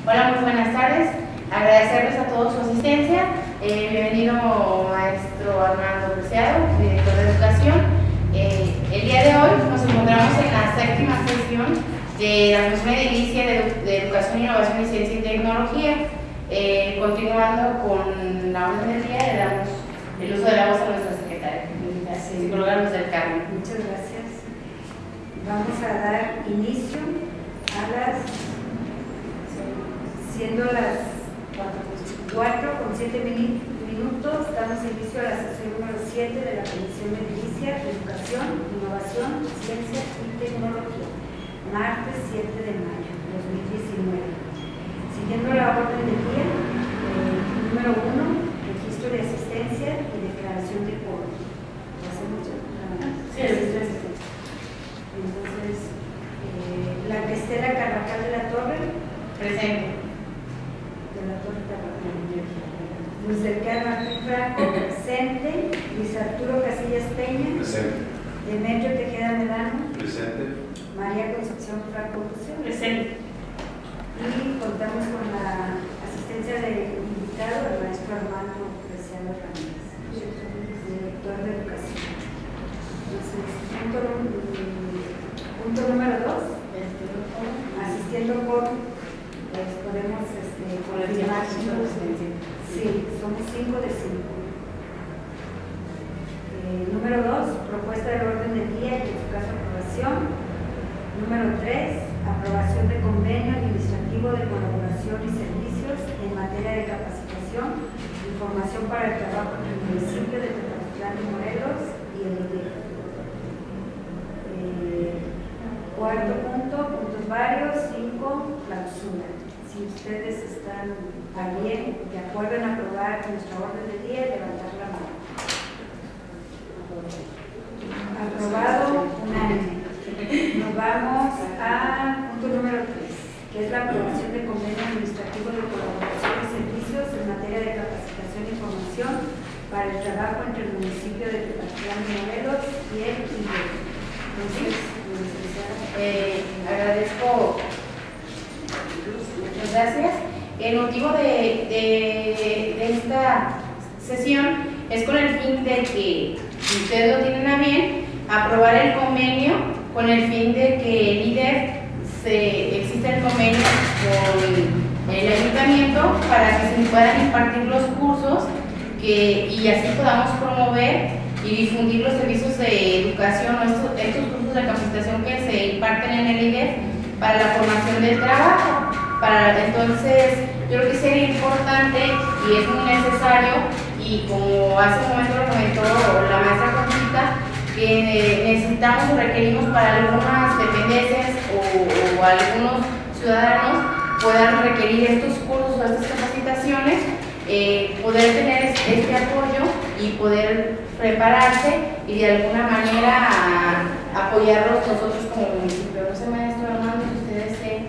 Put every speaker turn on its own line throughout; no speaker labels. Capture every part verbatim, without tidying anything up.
Hola, muy buenas tardes. Agradecerles a todos su asistencia. Eh, bienvenido, maestro Armando Preciado, director de Educación. Eh, el día de hoy nos encontramos en la séptima sesión de la Comisión Edilicia de, de Educación, Innovación y Ciencia y Tecnología. Eh, continuando con la orden del día, le damos el uso de la voz a nuestra secretaria, la psicóloga Luz del Carmen.
Muchas gracias. Vamos a dar inicio a las, siendo las cuatro con siete minutos, damos inicio a la sesión número siete de la Comisión Edilicia de Educación, Innovación, Ciencia y Tecnología, martes siete de mayo de dos mil diecinueve. Siguiendo la orden del día, eh, número uno, registro de asistencia y declaración de quórum. ¿Hacemos ya?
Sí,
registro de asistencia. Entonces, eh, la Cristela Carvajal de la Torre.
Presente.
De la Torre Carvajal. Luis del Carmen Franco, presente. Luis Arturo Casillas Peña.
Presente.
Demetrio Tejeda Medano.
Presente.
María Concepción Franco Lucio.
Presente.
Y contamos con la asistencia del invitado, el maestro Armando Preciado Ramírez, director de Educación. Entonces, punto, punto número dos, asistiendo por, pues podemos este, confirmar. Sí, somos cinco de cinco. Eh, número dos, propuesta del orden del día y en su caso aprobación. Número tres, aprobación de convenio administrativo de colaboración y servicios en materia de capacitación y formación para el trabajo en el municipio de Tepatitlán de Morelos y el I D E F. Eh, cuarto punto, puntos varios. Cinco, clausura. Si ustedes están a bien, de acuerdo en aprobar nuestra orden del día, levantar la mano. Aprobado, unánime. Nos vamos a punto número tres, que es la aprobación de convenio administrativo de colaboración y servicios en materia de capacitación y formación para el trabajo entre el municipio de Tepatitlán de Morelos y el I D E F. Entonces,
Eh, agradezco, muchas gracias. El motivo de, de, de esta sesión es con el fin de que, si ustedes lo tienen a bien, aprobar el convenio con el fin de que el I D E F se, exista el convenio con el ayuntamiento para que se puedan impartir los cursos que, y así podamos promover y difundir los servicios de educación, estos, estos cursos de capacitación que se imparten en el I D E F para la formación del trabajo. Para, entonces, yo creo que sería importante y es muy necesario, y como hace un momento lo comentó la maestra Conchita, que necesitamos o requerimos para algunas dependencias o, o algunos ciudadanos puedan requerir estos cursos o estas capacitaciones, eh, poder tener este, este apoyo y poder prepararse y de alguna manera a, apoyarlos nosotros como municipio. No sé, maestro Armando, si ustedes deseen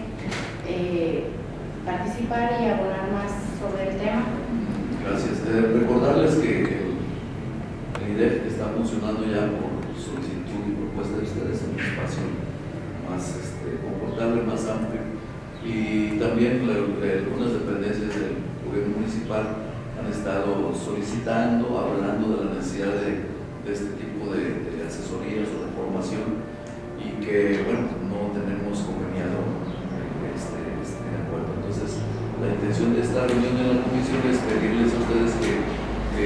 eh, participar y abonar más sobre el tema.
Gracias. Eh, recordarles que el, el I D E F está funcionando ya por solicitud y propuesta de ustedes en un espacio más este, confortable, más amplio, y también la, algunas dependencias del gobierno municipal han estado solicitando, hablando de la necesidad de, de este tipo de, de asesorías o de formación, y que, bueno, no tenemos conveniado este, este acuerdo. Entonces, la intención de esta reunión de la comisión es pedirles a ustedes que, que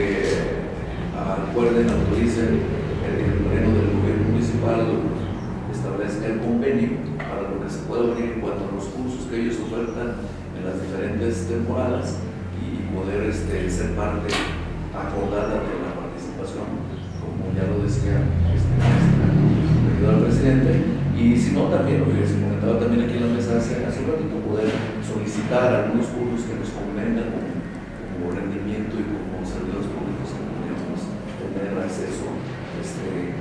acuerden, autoricen el, el pleno del gobierno municipal, establezca el convenio para lo que se pueda venir en cuanto a los cursos que ellos ofertan en las diferentes temporadas, y poder este, ser parte acordada de la participación, como ya lo decía este, este, el presidente. Y si no, también lo que se comentaba también aquí en la mesa hace, hace un ratito, poder solicitar algunos cursos que nos convengan como, como rendimiento y como servidores públicos que podríamos tener acceso este,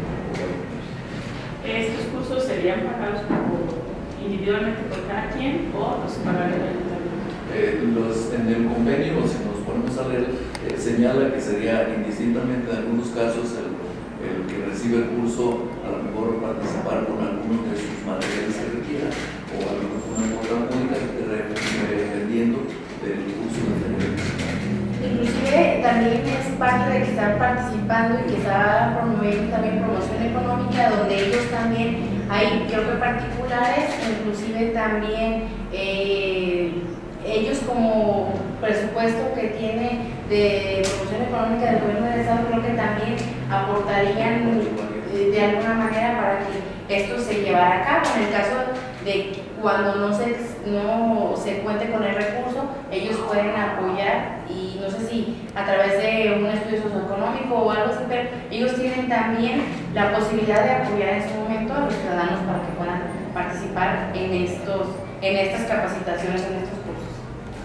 ¿Estos cursos serían pagados por, individualmente por cada quien o los pagaría el ayuntamiento?
Eh, los, en el convenio, si nos ponemos a leer, eh, señala que sería indistintamente en algunos casos el, el que recibe el curso a lo mejor participar con algunos de sus materiales que requiera, o a lo mejor una cuota única dependiendo
está participando y que está promoviendo también promoción económica, donde ellos también, hay creo que particulares, inclusive también eh, ellos como presupuesto que tiene de promoción económica del gobierno del estado, creo que también aportarían eh, de alguna manera para que esto se llevara a cabo. En el caso de cuando no se, no se cuente con el recurso, ellos pueden apoyar, y no sé si a través de un estudio socioeconómico o algo así, pero ellos tienen también la posibilidad de apoyar en su momento a los ciudadanos para que puedan participar en, estos, en estas capacitaciones, en estos cursos.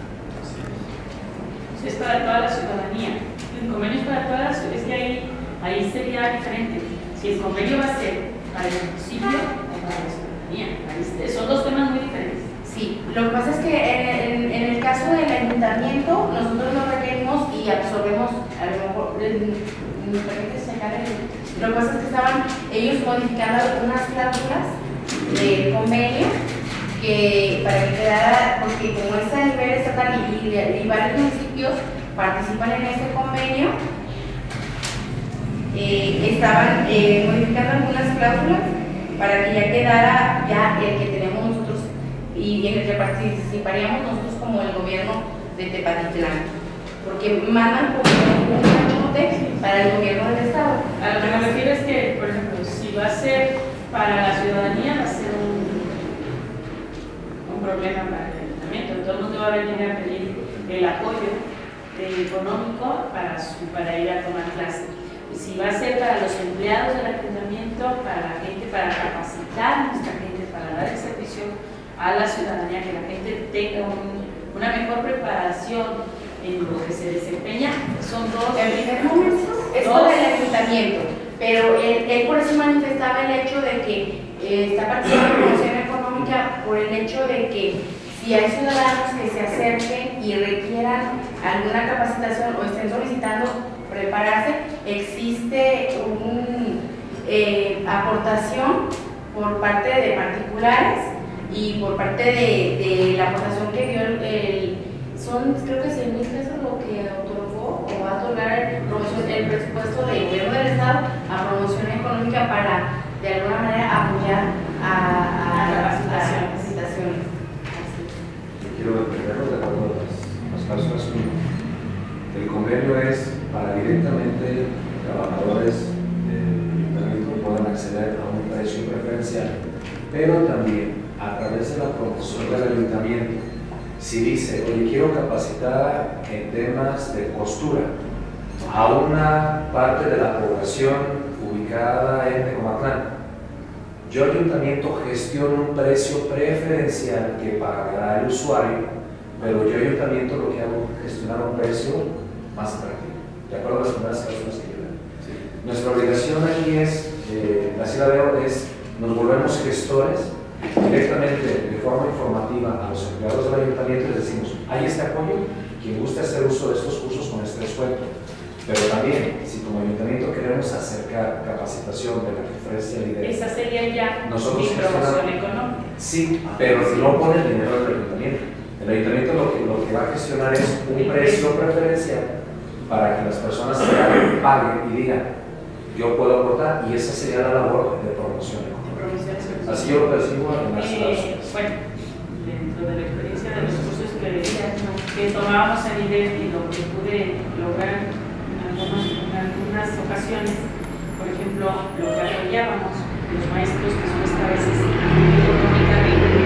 Sí, es para toda la ciudadanía. El convenio es para toda la ciudadanía, es que ahí, ahí sería diferente. Si el convenio va a ser para el municipio o para la ciudadanía, ahí son dos temas muy diferentes.
Sí, lo que pasa es que en, en, en el caso del ayuntamiento, nosotros lo requerimos y absorbemos, a lo mejor, ¿me permites sacar el? Lo que pasa es que estaban ellos modificando algunas cláusulas del convenio que para que quedara, porque como está a nivel estatal y, y, y varios municipios participan en este convenio, eh, estaban eh, modificando algunas cláusulas para que ya quedara ya el que tenemos nosotros y en el que participaríamos nosotros como el gobierno de Tepatitlán, porque mandan como un aporte para el gobierno del estado.
A lo que me refiero es que, por ejemplo, si va a ser para la ciudadanía, va a ser un, un problema para el ayuntamiento. Todo el mundo va a venir a pedir el apoyo económico para, su, para ir a tomar clases. Si va a ser para los empleados del ayuntamiento, para la gente, para capacitar a nuestra gente, para dar el servicio a la ciudadanía, que la gente tenga un, una mejor preparación en lo que se desempeña, son dos.
En primer momento es para el ayuntamiento, pero él, él por eso manifestaba el hecho de que eh, está participando en promoción económica por el hecho de que si hay ciudadanos que se acerquen y requieran alguna capacitación o estén solicitando prepararse, existe una eh, aportación por parte de particulares y por parte de, de la aportación que dio el, el son creo que cien mil pesos lo que otorgó o va a otorgar el, el presupuesto del gobierno del estado a promoción económica para de alguna manera apoyar a, a, a las capacitaciones.
Quiero primero de acuerdo a las, las cláusulas. El convenio es para directamente trabajadores del ayuntamiento puedan acceder a un precio preferencial, pero también a través de la promoción del ayuntamiento, si dice, oye, quiero capacitar en temas de costura a una parte de la población ubicada en Tecomatlán, yo ayuntamiento gestiono un precio preferencial que pagará el usuario, pero yo ayuntamiento lo que hago es gestionar un precio más atractivo, de acuerdo a las primeras cláusulas que yo doy. Sí. Nuestra obligación aquí es, eh, así la veo, es nos volvemos gestores directamente de forma informativa a los empleados del ayuntamiento y les decimos, hay este apoyo, quien guste hacer uso de estos cursos con este descuento. Pero también, si como ayuntamiento queremos acercar capacitación de la que ofrece el I D E,
esa sería ya
nosotros
mi promoción económica.
Sí, pero no pone el dinero del ayuntamiento. El ayuntamiento lo que, lo que va a gestionar es un precio preferencial para que las personas que paguen y digan, yo puedo aportar, y esa sería la labor de promoción económica. Así yo lo percibo en las
eh, Bueno, dentro de la experiencia de los cursos que, que tomábamos en I D E y lo que pude lograr en algunas ocasiones, por ejemplo, lo que apoyábamos los maestros que son esta vez económicamente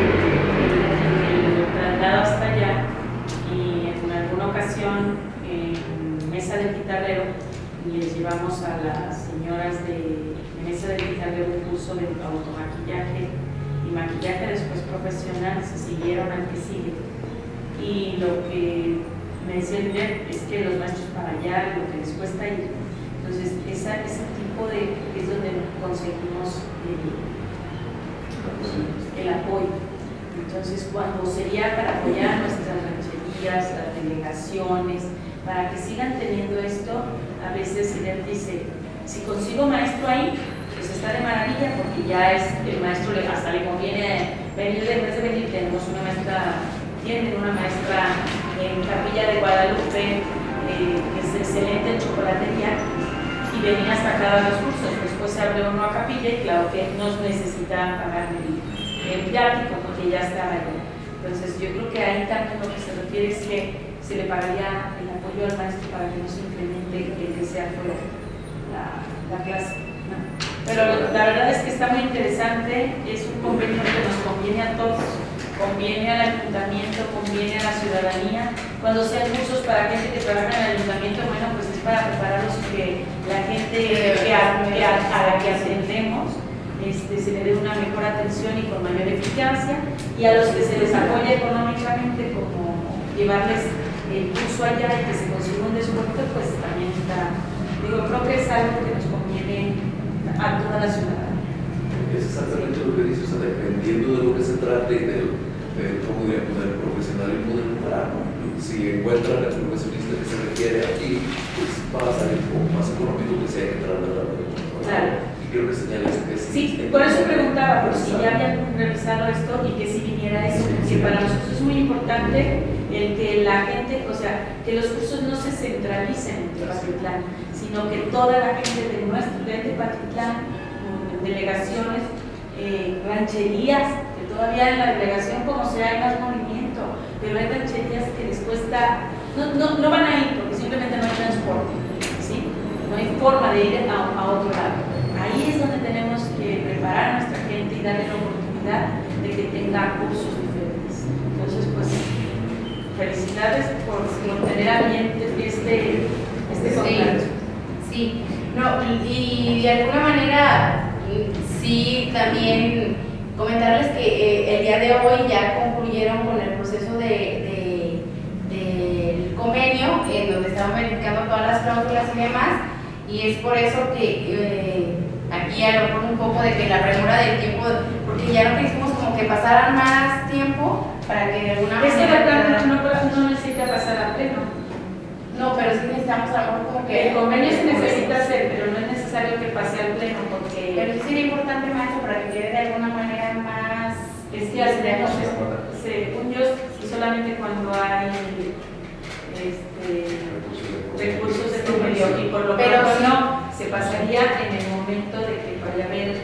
el traslado hasta allá, y en alguna ocasión en mesa del guitarrero les llevamos a las señoras de mesa del guitarrero un curso de automaquillaje y maquillaje después profesional, se siguieron al que sigue, y lo que me decía el líder es que los maestros para allá, lo que les cuesta ir, entonces esa, ese tipo de, es donde conseguimos el, el apoyo. Entonces cuando sería para apoyar nuestras rancherías, las delegaciones, para que sigan teniendo esto, a veces el líder dice, si consigo maestro ahí, pues está de maravilla, porque ya es el maestro, le, hasta le conviene venir, después de venir tenemos una maestra, tienen una maestra en Capilla de Guadalupe, eh, que es excelente en chocolatería, venía hasta cada los cursos. Después se abrió uno a Capilla y claro que no necesitaban pagar el, el viático porque ya estaba allá. Entonces yo creo que ahí también lo que se refiere es que se le pagaría el apoyo al maestro para que no se incremente el que sea fuera la, la clase, ¿no? Pero la verdad es que está muy interesante, es un convenio que nos conviene a todos, conviene al ayuntamiento, conviene a la ciudadanía. Cuando sean cursos para gente que trabaja en el ayuntamiento, bueno, pues es para prepararlos y que la gente que a, que a, a la que atendemos este, se le dé una mejor atención y con mayor eficacia, y a los que se les apoya económicamente, como llevarles el curso allá y que se consiga un descuento, pues también está, digo, creo que es algo que nos conviene a toda la ciudadanía.
Es exactamente lo que dice, o sea, dependiendo de lo que se trate y del, del, ¿cómo diríamos?, del profesionalismo del lugar, ¿no? Si encuentran el profesionista que se requiere aquí, pues va a salir un poco más económico que si hay que trasladarlo.
Claro.
Y creo que señala eso que sí.
Sí, por eso preguntaba, por si ya habían revisado esto y que si viniera eso, porque para nosotros es muy importante el que la gente, o sea, que los cursos no se centralicen en Tepatitlán, sino que toda la gente de nuestro, de Tepatitlán, delegaciones, eh, rancherías, que todavía en la delegación como sea hay más movimiento, pero hay rancherías que les cuesta, no, no, no van a ir porque simplemente no hay transporte, ¿sí? No hay forma de ir a, a otro lado. Ahí es donde tenemos que preparar a nuestra gente y darle la oportunidad de que tenga cursos diferentes. Entonces, pues, felicidades por, por tener a bien este, este contrato.
Sí, sí. No, y de alguna manera, sí, también comentarles que eh, el día de hoy ya concluyeron con el proceso de, de, del convenio, en donde estaban verificando todas las cláusulas y demás, y es por eso que eh, aquí a lo mejor un poco de que la premura del tiempo, porque ya no quisimos como que pasaran más tiempo para que de alguna
manera... Este
manera
no, no, no necesita pasar a pleno.
No, pero sí necesitamos a lo mejor como que...
El convenio se necesita hacer, pero no es necesario que pase al pleno porque...
Pero sí sería importante, maestro, para que quede de alguna manera más...
Es que hacemos, según yo, solamente cuando hay este, recursos de convenio, y por lo
pero
tanto
sí,
no, se pasaría en el momento de que vaya a haber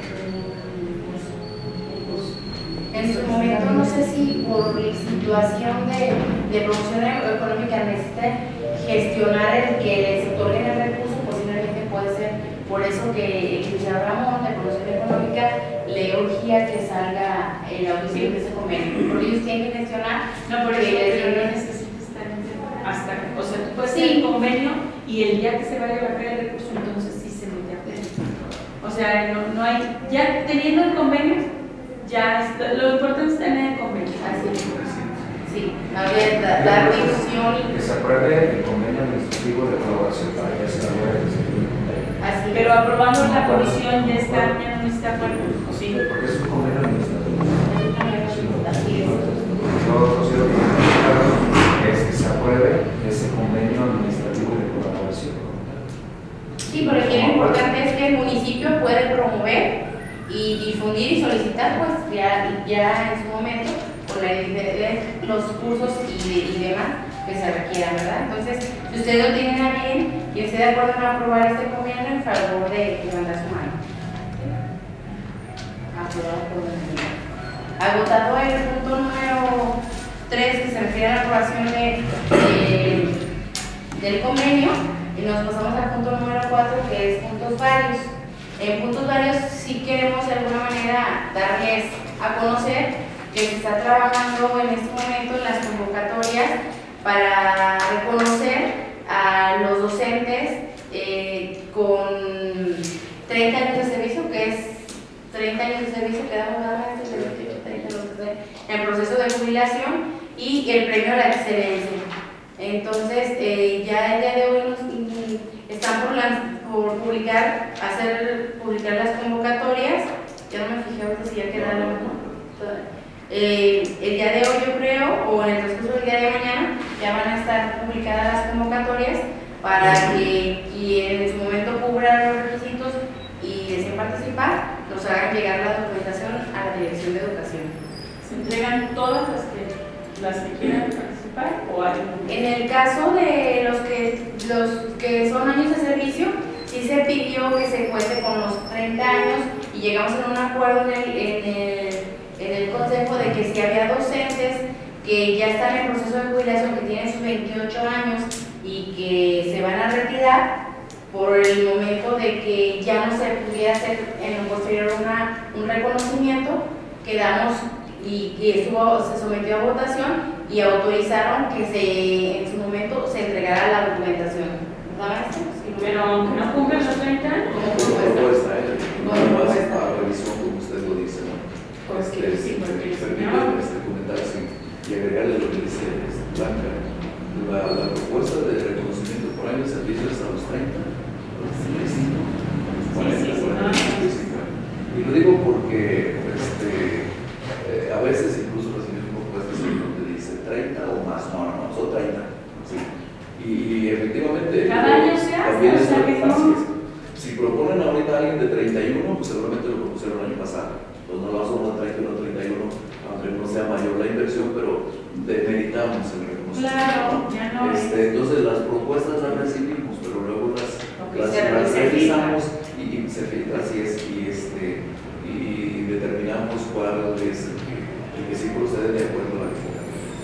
un curso.
En su momento, no sé si por situación de, de promoción económica necesita gestionar el que les otorguen el recurso, posiblemente puede ser por eso que el licenciado Ramón de promoción económica le urgía que salga el audición de ese convenio, porque ellos tienen que gestionar.
No, por eso
que
no necesitas estar hasta, o sea, tú puedes
sí.
hacer el convenio y el día que se vaya a bajar el recurso, entonces sí se mete a pleno. O sea, no, no hay, ya teniendo el convenio, ya está, lo importante es tener el convenio.
Así es. Sí, a ver, la, la difusión.
Que se apruebe el convenio administrativo de colaboración para que se apruebe el convenio.
Así.
Pero aprobando la comisión ya está, ya no necesita acuerdo. Sí.
Porque es un convenio administrativo.
Así es.
Yo considero que es que se apruebe ese convenio administrativo de colaboración.
Sí, pero aquí lo importante es que el municipio puede promover y difundir y solicitar, pues ya, ya en su momento, con el, de, de los cursos y, de, y demás que se requieran, ¿verdad? Entonces, si ustedes lo tienen a bien y esté de acuerdo en aprobar este convenio, en favor de levantar su mano. Aprobado por unanimidad. Agotado el punto número tres, que se refiere a la aprobación de, de, del convenio, y nos pasamos al punto número cuatro, que es puntos varios. En puntos varios sí queremos de alguna manera darles a conocer que se está trabajando en este momento en las convocatorias para reconocer a los docentes eh, con treinta años de servicio, que es treinta años de servicio que damos nada más de veintiocho, treinta, no sé, en proceso de jubilación, y el premio a la excelencia. Entonces, eh, ya el día de hoy nos, mm, están por, la, por publicar, hacer publicar las convocatorias. Ya no me fijé ahorita si ya quedaron, ¿no? Eh, el día de hoy, yo creo, o en el transcurso del día de mañana, ya van a estar publicadas las convocatorias para que quien en su momento cubra los requisitos y deseen participar, nos hagan llegar la documentación a la Dirección de Educación.
¿Se entregan todas las que, las que quieran participar o hay un...
En el caso de los que, los que son años de servicio, sí se pidió que se cuente con los treinta años y llegamos a un acuerdo en el, en el, en el consejo de que si había docentes que ya están en proceso de jubilación, que tienen sus veintiocho años y que se van a retirar, por el momento de que ya no se pudiera hacer en lo posterior una, un reconocimiento, quedamos y, y estuvo, se sometió a votación y autorizaron que se, en su momento se entregara la documentación.
Pero no cumplen los treinta años.
Como propuesta, ¿eh? No más a revisión, como usted lo dice, ¿no?
Porque
Este,
sí, porque si
permítame
no-
este, comentar así y agregarle lo que dice este, Blanca. La, la propuesta de reconocimiento por año de servicio es a los treinta, a los treinta y cinco, a los cuarenta,
sí, sí,
cuarenta,
no.
treinta y cinco. Y lo digo porque este, eh, a veces incluso recibimos propuestas en donde dice treinta o más, no, no, no, son treinta. ¿Sí? Y efectivamente,
Cada año se hace,
también
o
es
sea que
así
no-
es. Si proponen ahorita a alguien de treinta y uno, pues seguramente lo propusieron el año pasado. Pues no lo vamos a treinta y uno, treinta y uno, aunque no sea mayor la inversión, pero demeritamos el reconocimiento.
Claro, ya no es.
Este, entonces las propuestas las recibimos, pero luego las,
Ok,
las,
se-
las
se
revisamos y, y se filtra, así es, y, este, y determinamos cuál es el que, el que sí procede de acuerdo a la convocatoria.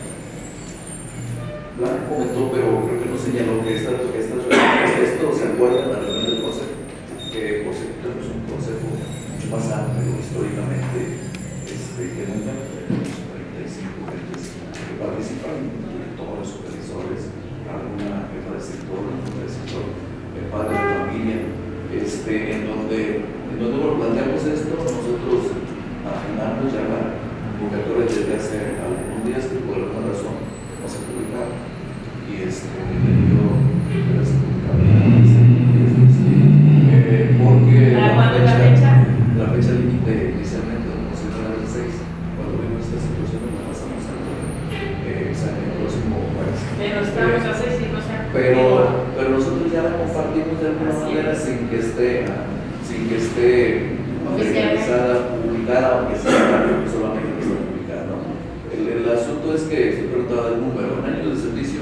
Blanca comentó, pero creo que no señaló que esta, que estas, esto se acuerda en la reunión del consejo, que por cierto es un consejo mucho más amplio históricamente este, que nunca. Tenemos treinta y cinco gentes que participan, directores, supervisores, alguna jefa de sector, jefa de sector, eh, padres de familia, este, en donde, en donde bueno, planteamos esto, nosotros afinamos ya la convocatoria desde hace algunos días que por alguna razón no se publicaron. Y este, yo gracias por publicar, eh, porque
¿Para cuándo la fecha?
la fecha límite inicialmente no se dio el seis, cuando vimos esta situación la pasamos al eh, examen el próximo jueves.
Pero estamos a seis y no se ha
Pero,
cumplido.
pero nosotros ya la compartimos de alguna
Así
manera
es.
sin que esté, sin que esté materializada, publicada, aunque sea que solamente está publicada, ¿no? El, el asunto es que estoy preguntaba del número. En años de servicio,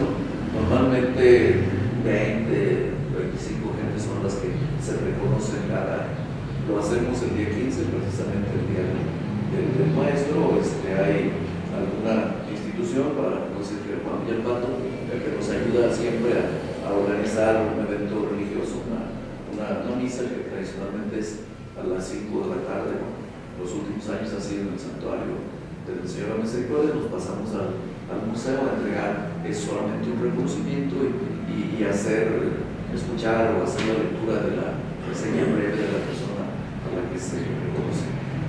normalmente veinte, veinticinco gente son las que se reconocen cada año. Lo hacemos el día quince, precisamente el día del, del, del maestro. Este, hay alguna institución, para no decir que Juan Villalpato, que nos ayuda siempre a, a organizar un evento religioso, una, una, una misa que tradicionalmente es a las cinco de la tarde. Los últimos años ha sido en el santuario del Señor de la Misericordia. Nos pasamos al, al museo a entregar es solamente un reconocimiento y, y, y hacer, escuchar o hacer la lectura de la reseña breve de la persona a la que se reconoce.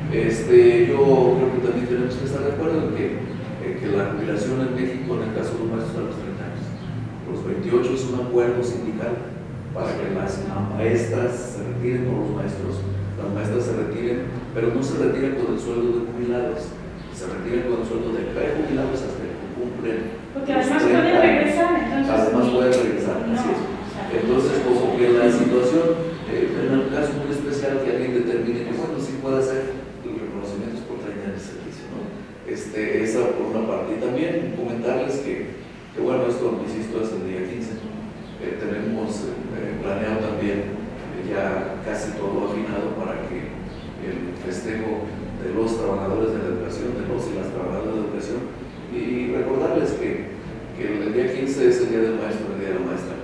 Este, yo creo que también tenemos que estar de acuerdo en que, eh, que la jubilación en México, en el caso de los maestros, a los treinta años. Los veintiocho es un acuerdo sindical para que las maestras se retiren, o los maestros, las maestras se retiren, pero no se retiren con el sueldo de jubilados, se retiren con el sueldo de prejubilados hasta que cumplen.
Porque
los
además
treinta
pueden
años.
regresar, entonces.
Además
sí.
pueden regresar,
No,
así es.
o sea,
Entonces, como que la situación, eh, en un caso muy especial, que alguien determine que, bueno, sí puede hacer los reconocimientos por treinta años de servicio, ¿no? Este, esa por una parte. Y también comentarles que, que bueno, esto, insisto, es el día quince. Eh, tenemos eh, planeado también eh, ya casi todo afinado para que el festejo de los trabajadores de la educación, de los y las trabajadoras de la educación, y recordarles que, que el día quince es el día del maestro, el día de la maestra,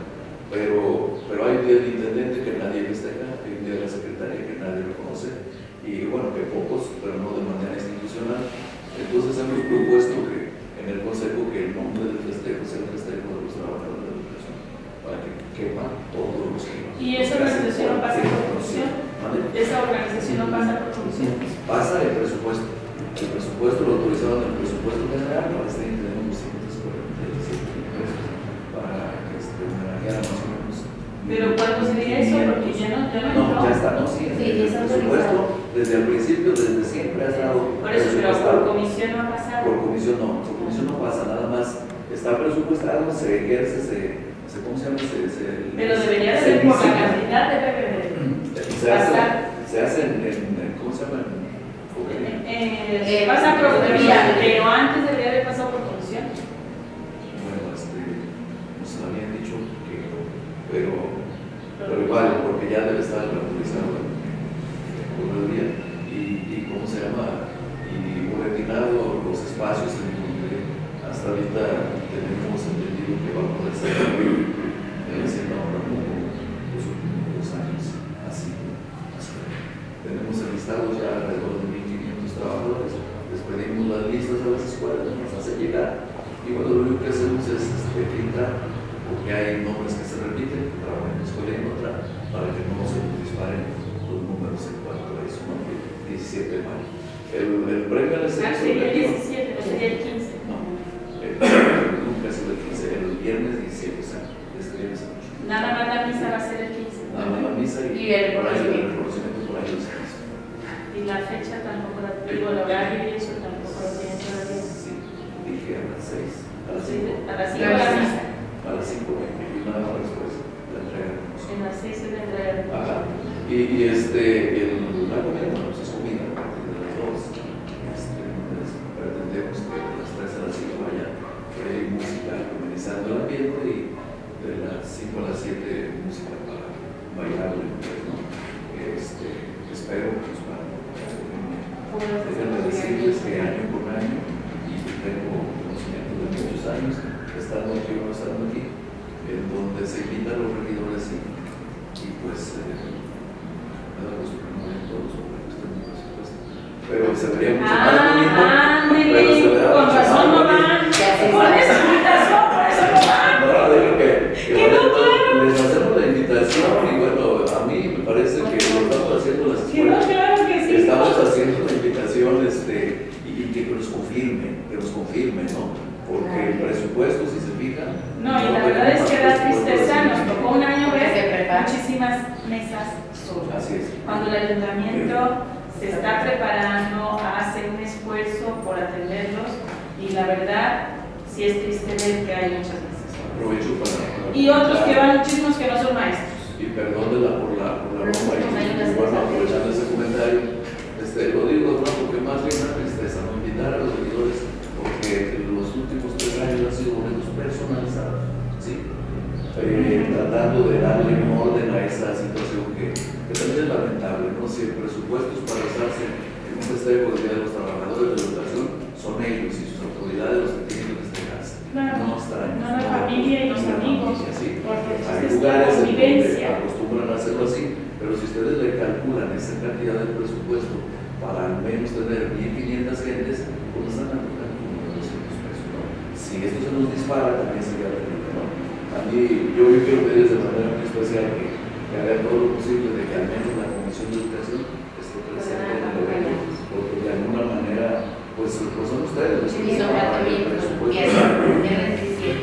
pero, pero hay un día del intendente que nadie festeja, hay un día de la secretaria que nadie reconoce, y bueno, que pocos, pero no de manera institucional. Entonces hemos propuesto que en el consejo que el nombre del festejo sea el festejo de los trabajadores de la educación, para que quepan todos los que
¿Y esa organización no pasa por comisión?
¿Vale?
Esa organización no pasa por comisión.
Pasa el presupuesto. El presupuesto lo autorizaron en el presupuesto general, para este año tenemos ciento cuarenta y siete mil pesos para que este, homenajeara más o menos.
Pero ¿cuándo sería eso? Porque ya no, ya no
No,
entró.
ya está, no, sí,
Sí,
el
ya está
presupuesto,
autorizado.
desde el principio, desde siempre ha estado.
Por eso, pero por
presupuestado.
comisión no ha pasado.
Por comisión no, por comisión no pasa, nada más está presupuestado, se ejerce, se, se ¿cómo se llama? Se, se,
Pero debería de
se
ser por la
licita.
cantidad, debe de
Se hace,
pasar.
se hace en, en, en- ¿cómo se llama? En-
Eh,
Eh,
pasa por
debería.
pero antes debería haber pasado por comisión.
Bueno, este, nos habían dicho que, pero, pero igual, porque ya debe hasta ahorita tenemos entendido que va a poder ser siendo ahora como los últimos dos años. Así, así. Tenemos enlistados ya alrededor de mil quinientos trabajadores. Les pedimos las listas a las escuelas, nos hace llegar. Y bueno, lo único que hacemos es este, filtrar, porque hay nombres que se repiten, que trabajan en una escuela y en otra, para que no se disparen los números en cuanto a eso, ¿no? diecisiete de mayo. El, el premio al
Ah, sería el diecisiete, no sería el quince.
No, el, nunca ha sido el quince, el viernes diecisiete, o sea, este viernes ocho.
Nada más la misa va a ser el quince.
Nada más la misa y,
Y el
por ahí
reconocimiento.
el reconocimiento por ahí los quince.
Y la fecha tampoco la digo, el horario y eso tampoco lo tienen todavía.
Sí, dije a las seis, a las
Sí,
cinco.
a las cinco la misa.
A las cinco, y nada más después la entrega.
En las seis se le entrega.
Ajá. Y, y este, el, la comida, bueno, pues es comida a partir de las dos. Este, pues, pretendemos que de las tres a las cinco haya eh, música amenizando el ambiente y de las cinco a las siete música para bailar, ¿no? Este, espero pues para déjenme decirles que año por año, y tengo conocimiento de muchos años, estando aquí o no estando aquí, en donde se invitan los regidores y, y pues eh, me da gusto que no vayan todos porque estoy en mi presupuesto, pero se vería mucho más bonito.
Ah,
pero se verá
con
mucho
razón
más
no
bonito.
van. Con esa invitación, por eso no van.
No, digo que, que
Que no,
bueno, les hacemos la invitación y bueno, a mí me parece que lo estamos haciendo las
Que no,
escuelas.
claro que sí.
Estamos haciendo la invitación este, y, y que nos confirmen, que nos confirmen, ¿no? Porque el presupuesto, si se fijan.
No, y la verdad es que da tristeza, nos tocó un año ver
Se prepara.
muchísimas mesas solas.
Así es.
Cuando el ayuntamiento se está preparando, hace un esfuerzo por atenderlos y la verdad sí es triste ver que hay muchas mesas solas.
Aprovecho para.
Y otros que van muchísimos que no son maestros.
Y perdónenla por la, por la broma y,
Nos ayudas
y bueno,
a
aprovechando ese comentario, este, lo digo, no, porque más bien una tristeza, no invitar a los seguidores, porque los últimos tres años han sido boletos personalizados, ¿sí? Eh, tratando de darle un orden a esa situación que, que también es lamentable, ¿no? Si el presupuesto es para usarse en un festejo del Día de los Trabajadores de la Educación, son ellos y sus autoridades los que tienen que festejarse.
Claro.
No extraños.
No la familia y los
la
amigos,
familia, sí.
porque
Hay
es
lugares en donde
convivencia.
acostumbran a hacerlo así, pero si ustedes le calculan esa cantidad de presupuesto para al menos tener mil quinientas gentes, pues están calculando como doscientos pesos, ¿no? Si esto se nos dispara, también sería terrible, ¿no? A mí, yo quiero pedirles de manera muy especial que, que hagan todo lo posible de que al menos la Comisión de Educación esté presente en el evento, porque de alguna manera, pues, pues son ustedes los que
Sí, son
pagan el
gratuitos.
presupuesto.
Viernes diecisiete.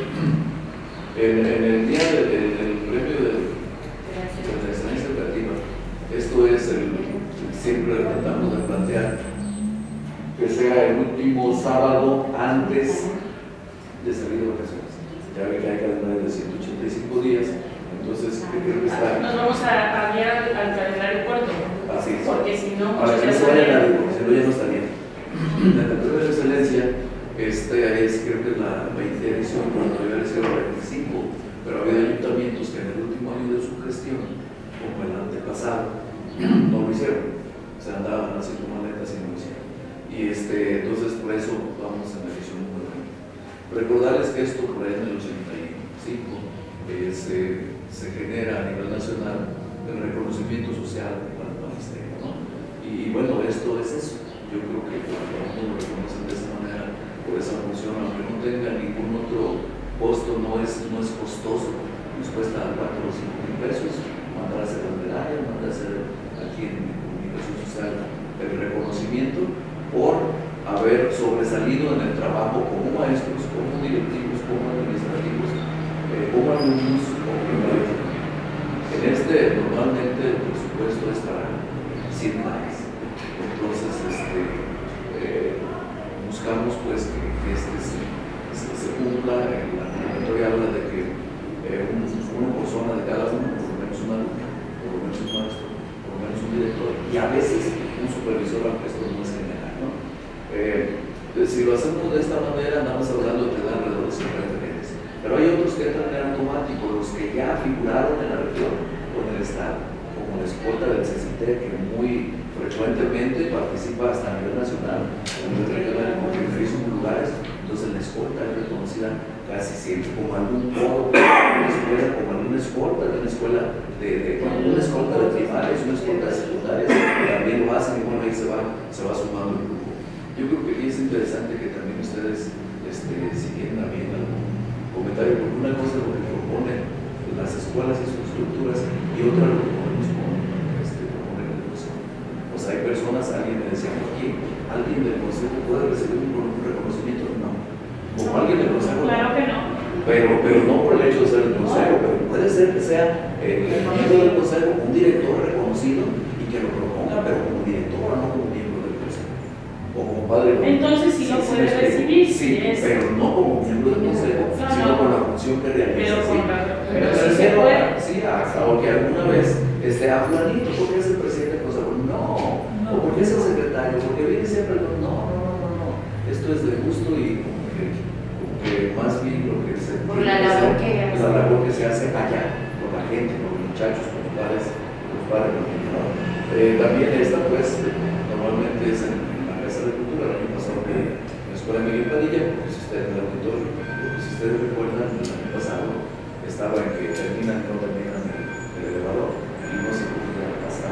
En, en el día del, del- del premio de, de la excelencia educativa, esto es el, siempre tratamos de plantear que sea el último sábado antes de salir de vacaciones. Ya ve que hay calendario de ciento ochenta y cinco días, entonces que creo que está
Nos vamos a cambiar al, al calendario corto,
así.
porque si no,
Para
muchos
que
ya
no se vaya nadie,
saben.
porque si no ya no está bien. La premio de excelencia, este es creo que la veinte edición, cuando debería ser la veinticinco, pero había ayuntamientos que en el último año de su gestión, como el antepasado, no lo hicieron. Se andaban haciendo maletas y no lo hicieron. Y este, entonces por eso vamos en la edición número veinte. Recordarles que esto por ahí en el ochenta y cinco eh, se, se genera a nivel nacional el reconocimiento social del magisterio, ¿no? Y bueno, esto es eso. Yo creo que cuando uno lo reconocen de esa manera, por esa función, aunque no tenga ningún otro costo, no es, no es costoso, nos cuesta cuatro o cinco mil pesos, mandar a hacer banderaria, mandar a hacer aquí en comunicación social el reconocimiento por haber sobresalido en el trabajo como maestros, como directivos, como administrativos, eh, como alumnos, como primarios. En este, normalmente el presupuesto es para cien años. Entonces, este, eh, buscamos pues que, que este se, se, se cumpla. La convocatoria habla de que eh, un, una persona de cada uno, por lo menos un alumno, por lo menos un maestro, por lo menos un director, y a veces un supervisor, aunque esto no es general, ¿no? Eh, si lo hacemos de esta manera, andamos hablando de tener alrededor de cincuenta gentes. Pero hay otros que entran en automático, los que ya figuraron en la región o en el estado, como la escolta del CECITE, que muy frecuentemente participa hasta a nivel nacional, a nivel regional, porque en muchos lugares, entonces la escolta es reconocida reconocida casi siempre como algún modo, una escuela, como alguna escolta de una escuela de, de bueno, una escolta de primarias, una escolta de secundarias, también lo hacen y bueno, ahí se va, se va sumando el grupo. Yo creo que es interesante que también ustedes este, siguen también algún comentario, porque una cosa es lo que proponen las escuelas y sus estructuras y otra lo que podemos este, proponer en el consejo. O sea, hay personas, alguien me decía, oye, ¿alguien del consejo puede recibir un, un reconocimiento? No. Como alguien del consejo.
Claro que no.
Pero, pero no por el hecho de ser el consejo, pero puede ser que sea eh, el miembro del consejo, un director reconocido y que lo proponga, pero como director, no como miembro del consejo. O como padre.
Entonces sí lo puede recibir.
Sí,
es...
pero no como miembro del consejo,
no,
sino
no.
con la función que realiza.
Pero
Sí.
con la...
Pero
Pero
me
sí se
refiero
puede.
a, sí, a, o que alguna vez, este, a fulanito, ¿por qué es el presidente del consejo? No.
No.
O porque es el secretario, porque viene siempre, no, no, no, no, no. Esto es de gusto y como que, como que más bien lo que se
Por la labor que hace.
la labor que se hace allá, con la gente, con los muchachos, con los padres, los padres de los niños, ¿no? Eh, también esta, pues, normalmente es en, en la Casa de Cultura, el año pasado de la Escuela Miguel Padilla, porque si ustedes, el auditorio, porque si ustedes recuerdan, el año pasado estaba en que terminan, no terminan el, el elevador, y no se podía pasar.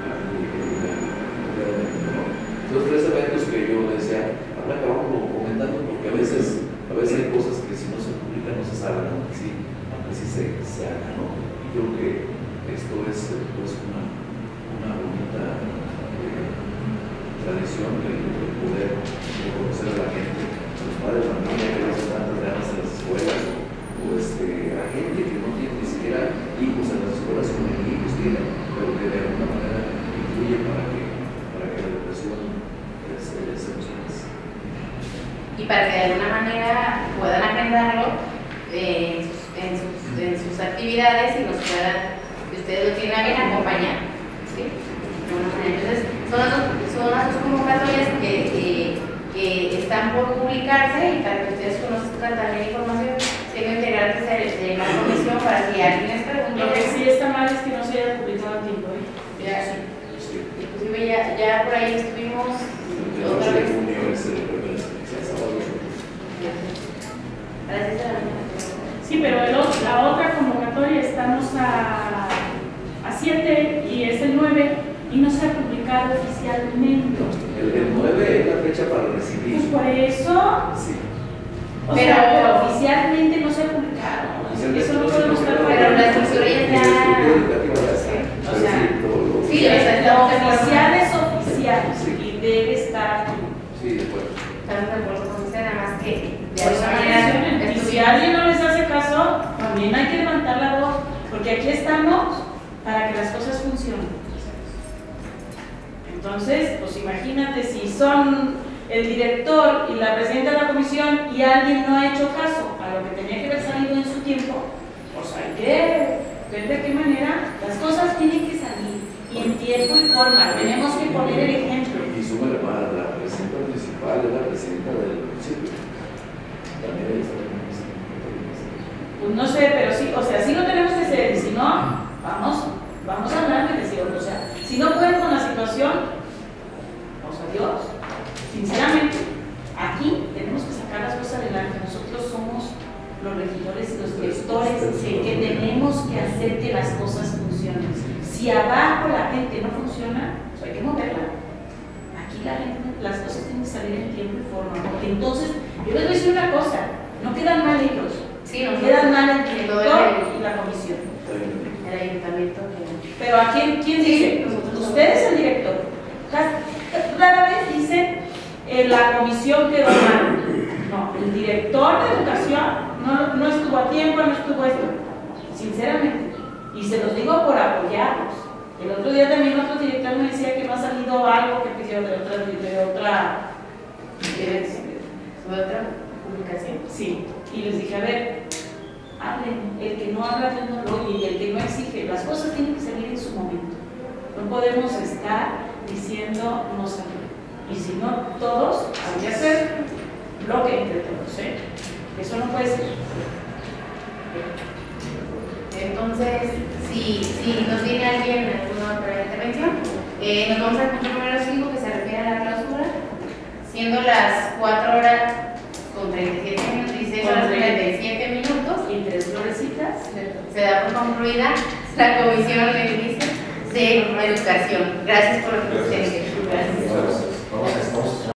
Entonces, tres eventos que yo decía, ahora acabamos comentando, porque a veces, a veces hay cosas que si no se publican no se saben, aunque sí, aunque sí se, se hagan, ¿no? Y creo que esto es pues, una, una bonita eh, tradición de, de poder reconocer a la gente, a los padres de familia que les dan tantas ganas en las escuelas, o este, a gente que no tiene ni siquiera hijos en las escuelas, como ni hijos tienen, pero que de alguna manera influye para que, para que la educación se más.
Y para que de alguna manera puedan agendarlo eh, en, sus, en, sus, en sus actividades y nos puedan, que ustedes lo tienen a bien, acompañar. ¿Sí? Entonces, son las dos, son las dos convocatorias que, que, que están por publicarse y para que ustedes conozcan también la información, tengo integrantes de, de la comisión para que alguien les pregunte.
Lo que sí está mal es que no se haya publicado a tiempo. ¿eh?
Ya, sí. Inclusive ya, ya por ahí estuvimos
El
otra
ocho de
vez.
junio es el sábado.
A las seis de la mañana.
Sí, pero el otro- la otra convocatoria estamos a, a siete y es el nueve y no se ha publicado oficialmente.
El, el nueve es la fecha para recibir.
Pues por eso,
Sí.
o
Pero-
sea, pero oficialmente no se ha publicado. Eso no podemos estar
Pero la estructura ya está.
O
O sea,
lo,
sí,
lo-
o sea,
Lo oficial es oficial
Sí.
y debe estar.
sí, de acuerdo.
estamos de acuerdo con usted, nada más que de
Pues
alguna
ahí
manera
mencionen. Y si alguien no les hace caso, también hay que levantar la voz, porque aquí estamos para que las cosas funcionen. Entonces, pues imagínate si son el director y la presidenta de la comisión y alguien no ha hecho caso a lo que tenía que haber salido en su tiempo, pues hay que ver de qué manera las cosas tienen que salir y en tiempo y forma. Tenemos que poner el ejemplo.
Y súmale más, la presidenta municipal es la presidenta del municipio. También ella está en el municipio.
Pues no sé, pero sí, o sea, sí lo tenemos que hacer, y si no, vamos, vamos a hablar de decir, o sea, si no pueden con la situación, pues adiós. Sinceramente, aquí tenemos que sacar las cosas adelante. Nosotros somos los regidores y los directores que tenemos que hacer que las cosas funcionen. Si abajo la gente no funciona, pues hay que moverla. Aquí la gente, las cosas tienen que salir en tiempo y forma, porque entonces, yo les voy a decir una cosa, no quedan mal ellos.
sí, nos
Quedan mal el
todo
director
el,
y la comisión.
el ayuntamiento que
Pero ¿a quién, quién
Sí,
dice?
nosotros.
Ustedes el director. Cas- Rara vez dicen eh, la comisión quedó mal. No, el director de educación no, no estuvo a tiempo, no estuvo esto. Sinceramente. Y se los digo por apoyarlos. El otro día también otro director me decía que no ha salido algo que pidió de otra, de otra
dirección, sobre otra publicación.
Sí, y les dije, a ver, hablen, el que no habla Dios no lo oye y el que no exige, las cosas tienen que salir en su momento. No podemos estar diciendo no salir. Y si no, todos, hay que hacer bloque entre todos, ¿eh? Eso no puede ser.
Entonces, si, si no tiene alguien alguna otra intervención, eh, nos vamos al punto número cinco que se refiere a la clausura, siendo las cuatro horas con treinta y siete minutos, dieciséis horas con se da por concluida la Comisión Edilicia de Educación. Gracias por la presencia. Gracias.
Vamos a, estamos